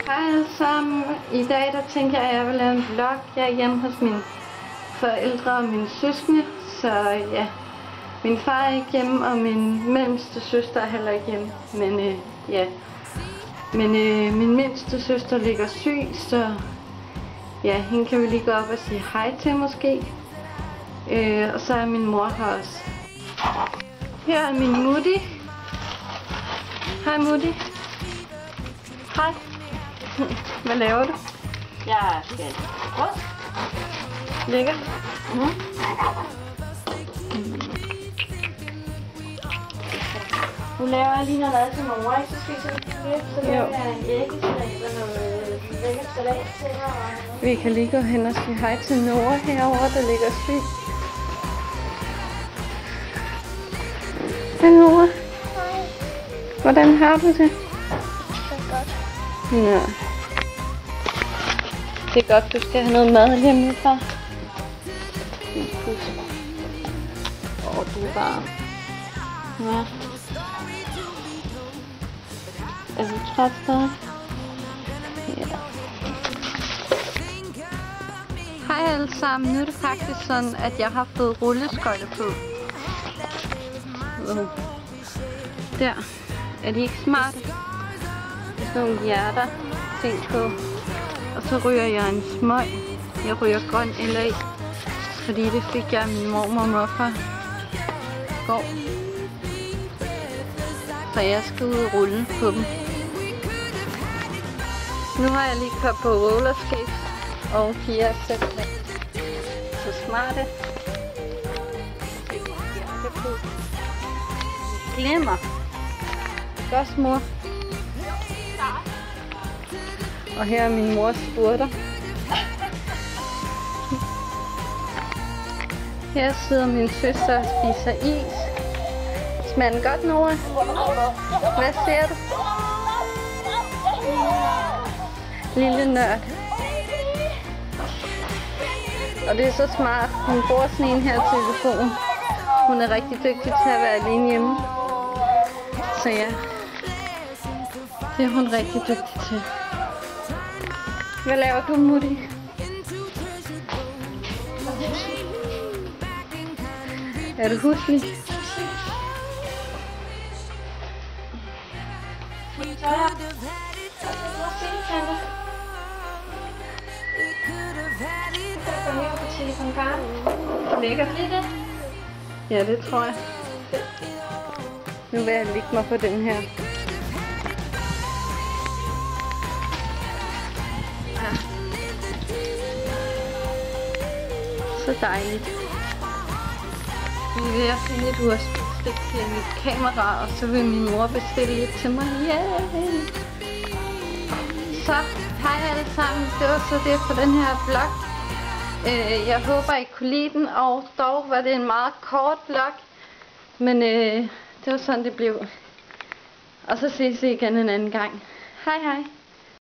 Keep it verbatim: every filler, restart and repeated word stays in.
Hej alle sammen. I dag der tænker jeg, at jeg vil lave en vlog. Jeg er hjemme hos mine forældre og mine søskende. Så ja, min far er ikke hjemme, og min mellemste søster er heller ikke hjemme. Men øh, ja, men øh, min mindste søster ligger syg, så ja, hende kan vi lige gå op og sige hej til måske. Øh, og så er min mor her også. Her er min mutti. Hej mutti. Hej. Hvad laver du? Jeg skal prøve. Lækker. Mm. Nu laver jeg lige noget mad til mor, ikke? Så spiser vi lidt, så laver jeg en æggesalat og noget lækker salat til her. Vi kan lige gå hen og sige hej til Nora herovre, der ligger syg. Hej Nora. Hej. Hvordan har du det? Det er godt. Nå. Det er godt, du skal have noget mad hjemmefra. Åh, oh, du er varm. Ja. Er du træt stadig? Ja. Hej alle sammen. Nu er det faktisk sådan, at jeg har fået rulleskøjter på. Uh. Der. Er de ikke smarte? Der er sådan nogle hjerter. Tænk på. Og så ryger jeg en smøg. Jeg ryger grøn L A. Fordi det fik jeg af min mormor og morfar i går. Så jeg skal ud og rulle på dem. Nu har jeg lige kørt på rollerskates. Og fire er sæt. Så smarte. Glemmer. Godt, mor. Og her er min mors spurter. Her sidder min søster og spiser is. Smager den godt, Nora? Hvad ser du? Lille nørd. Og det er så smart. Hun bruger sådan en her telefon. Hun er rigtig dygtig til at være alene hjemme. Så ja, det er hun rigtig dygtig til. Hvad laver du, mutti? Er du huslig? Lækkert. Ja, det tror jeg. Nu vil jeg lægge mig på den her. Ja. Så dejligt. Nu vil jeg finde et U S B-stik til mit kamera, og så vil min mor bestille et til mig. Yeah! Så hej alle sammen. Det var så det for den her vlog. Jeg håber I kunne lide den, og dog var det en meget kort vlog. Men øh, det var sådan det blev. Og så ses vi igen en anden gang. Hej hej.